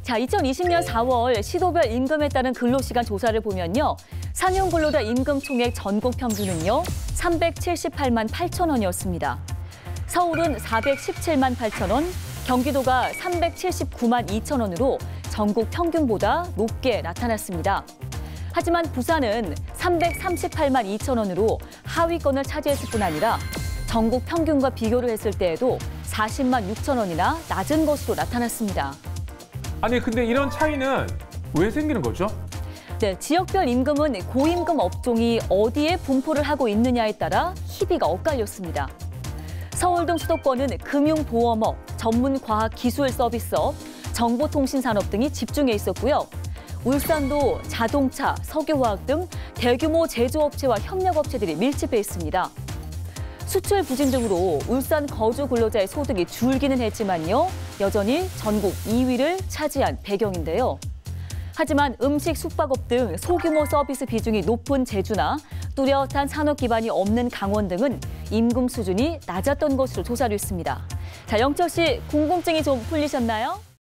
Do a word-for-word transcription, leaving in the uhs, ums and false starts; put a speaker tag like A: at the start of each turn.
A: 자, 이천이십 년 사월 시도별 임금에 따른 근로시간 조사를 보면요. 상용 근로자 임금 총액 전국 평균은요. 삼백칠십팔만 팔천 원이었습니다. 서울은 사백십칠만 팔천 원, 경기도가 삼백칠십구만 이천 원으로 전국 평균보다 높게 나타났습니다. 하지만 부산은 삼백삼십팔만 이천 원으로 하위권을 차지했을 뿐 아니라 전국 평균과 비교를 했을 때에도 사십만 육천 원이나 낮은 것으로 나타났습니다.
B: 아니 근데 이런 차이는 왜 생기는 거죠?
A: 네, 지역별 임금은 고임금 업종이 어디에 분포를 하고 있느냐에 따라 희비가 엇갈렸습니다. 서울 등 수도권은 금융보험업, 전문과학기술 서비스업, 정보통신산업 등이 집중해 있었고요. 울산도 자동차, 석유화학 등 대규모 제조업체와 협력업체들이 밀집해 있습니다. 수출 부진 등으로 울산 거주 근로자의 소득이 줄기는 했지만요. 여전히 전국 이 위를 차지한 배경인데요. 하지만 음식, 숙박업 등 소규모 서비스 비중이 높은 제주나 뚜렷한 산업 기반이 없는 강원 등은 임금 수준이 낮았던 것으로 조사됐습니다. 자, 영철 씨, 궁금증이 좀 풀리셨나요?